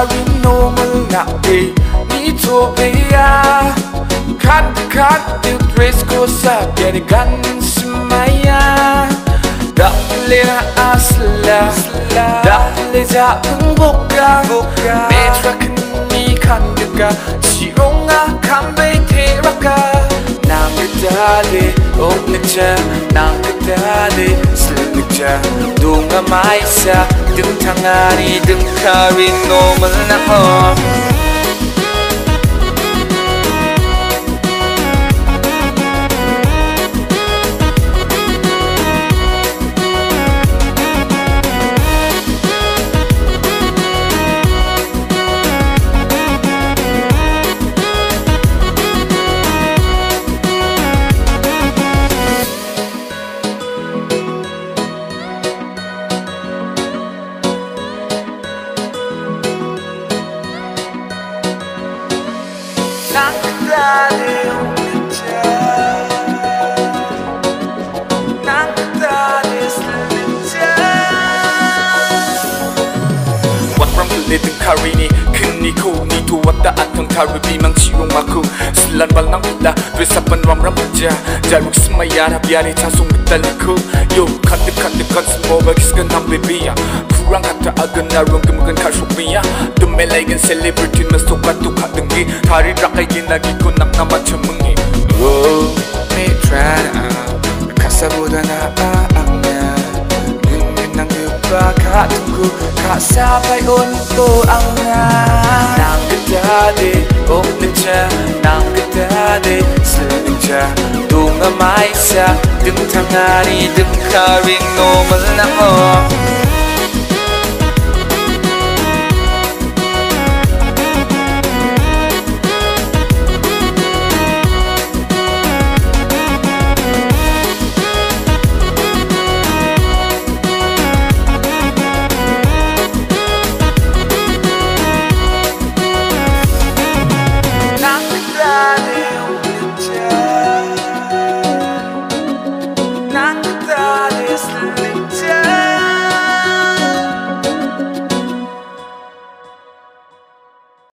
등카린 놈을 나게 니토베야 카드 드레스 코사비아니 간스마야 달리나 아슬라 달리 잡은 복가 매트라큰 니 간드가 지롱아 감베이 테라까 난 그다리 옥늑자 난 그다리 슬늑자 동아 마이사 등탕아리 등카린 놈을 나호 난 그다리 옥늑자 난 그다리 슬늑자 What from the 등카리니 큰니코 니도 왔다 아통 타르 비망치용 마쿠 슬란 발랑 빌라 되사pan 람람 부자 자룩 스마야라 비아리 자송 그달리코 요 카드 컨스모바 기스건 함비비야 kurang kata agan narung kemukan karsubia Dumelagan celebrity na suka tuka dengi Hari rakai ginagi ko nak na macamungi Oh, may try na Kasaboda na aangnya Ngingin ng iba katungku Kasabay unto ang nga Nang kadade, 옥늑자 Nang kadade, 슬늑자 Dunga maisa 등탕아리 등카린 놈을 나호 난 그다리